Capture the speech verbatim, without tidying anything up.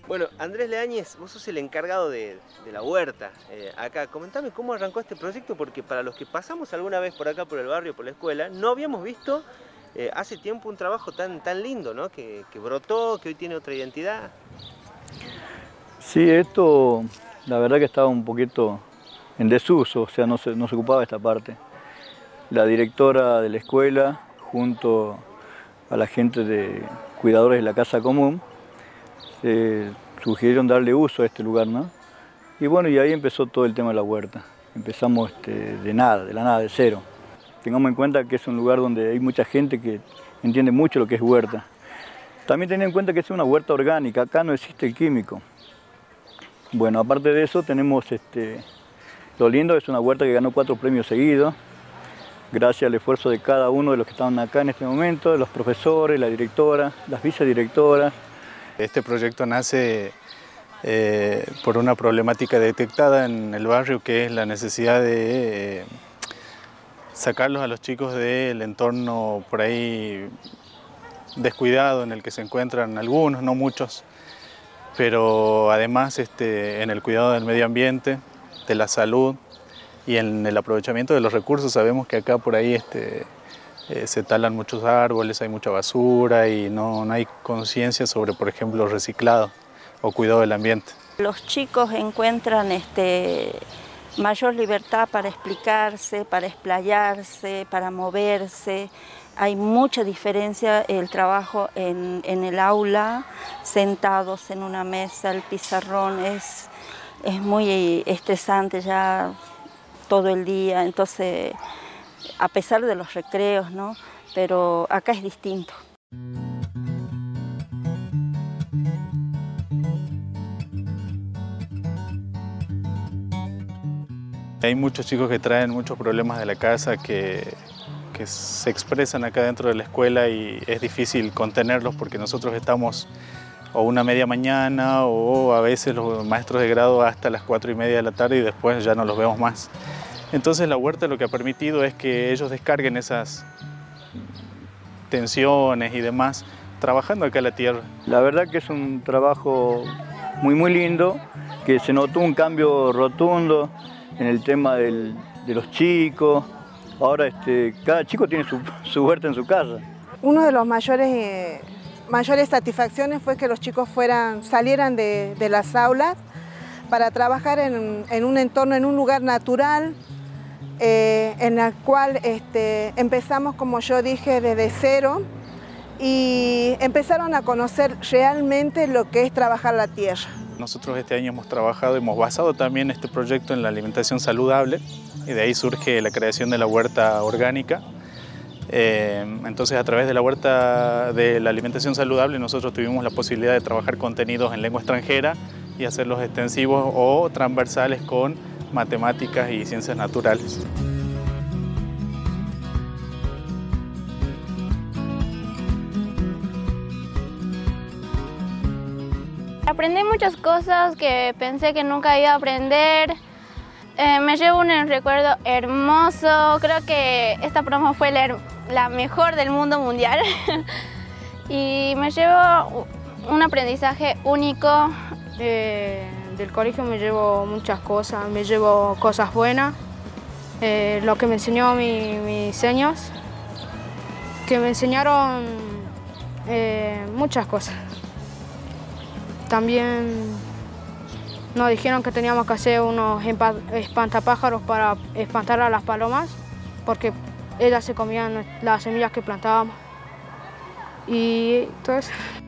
Bueno, Andrés Leáñez, vos sos el encargado de, de la huerta eh, acá. Comentame cómo arrancó este proyecto, porque para los que pasamos alguna vez por acá, por el barrio, por la escuela, no habíamos visto eh, hace tiempo un trabajo tan, tan lindo, ¿no? Que, que brotó, que hoy tiene otra identidad. Sí, esto la verdad que estaba un poquito en desuso, o sea, no se, no se ocupaba esta parte. La directora de la escuela, junto a la gente de cuidadores de la casa común, se sugirieron darle uso a este lugar, ¿no? Y bueno, y ahí empezó todo el tema de la huerta. Empezamos este, de nada, de la nada, de cero. Tengamos en cuenta que es un lugar donde hay mucha gente que entiende mucho lo que es huerta. También teniendo en cuenta que es una huerta orgánica, acá no existe el químico. Bueno, aparte de eso tenemos, este, lo lindo es una huerta que ganó cuatro premios seguidos, gracias al esfuerzo de cada uno de los que estaban acá en este momento, de los profesores, la directora, las vicedirectoras. Este proyecto nace eh, por una problemática detectada en el barrio, que es la necesidad de eh, sacarlos a los chicos del entorno por ahí descuidado en el que se encuentran algunos, no muchos, pero además este, en el cuidado del medio ambiente, de la salud y en el aprovechamiento de los recursos. Sabemos que acá por ahí este, eh, se talan muchos árboles, hay mucha basura y no, no hay conciencia sobre, por ejemplo, reciclado o cuidado del ambiente. Los chicos encuentran este, mayor libertad para explicarse, para explayarse, para moverse. Hay mucha diferencia el trabajo en, en el aula, sentados en una mesa, el pizarrón es, es muy estresante ya todo el día, entonces a pesar de los recreos, ¿no? Pero acá es distinto. Hay muchos chicos que traen muchos problemas de la casa que, que se expresan acá dentro de la escuela y es difícil contenerlos porque nosotros estamos o una media mañana o a veces los maestros de grado hasta las cuatro y media de la tarde y después ya no los vemos más. Entonces la huerta lo que ha permitido es que ellos descarguen esas tensiones y demás trabajando acá en la tierra. La verdad que es un trabajo muy muy lindo, que se notó un cambio rotundo en el tema del, de los chicos. Ahora este, cada chico tiene su, su huerta en su casa. Uno de los mayores, eh, mayores satisfacciones fue que los chicos fueran, salieran de, de las aulas para trabajar en, en un entorno, en un lugar natural, eh, en el cual este, empezamos, como yo dije, desde cero y empezaron a conocer realmente lo que es trabajar la tierra. Nosotros este año hemos trabajado, hemos basado también este proyecto en la alimentación saludable y de ahí surge la creación de la huerta orgánica. Eh, entonces a través de la huerta de la alimentación saludable nosotros tuvimos la posibilidad de trabajar contenidos en lengua extranjera y hacerlos extensivos o transversales con matemáticas y ciencias naturales. Aprendí muchas cosas que pensé que nunca iba a aprender. Eh, me llevo un recuerdo hermoso. Creo que esta promo fue la, la mejor del mundo mundial. Y me llevo un aprendizaje único. Eh, del colegio me llevo muchas cosas. Me llevo cosas buenas. Eh, lo que me enseñó mi, mis seños. Que me enseñaron eh, muchas cosas. También nos dijeron que teníamos que hacer unos espantapájaros para espantar a las palomas, porque ellas se comían las semillas que plantábamos y todo eso.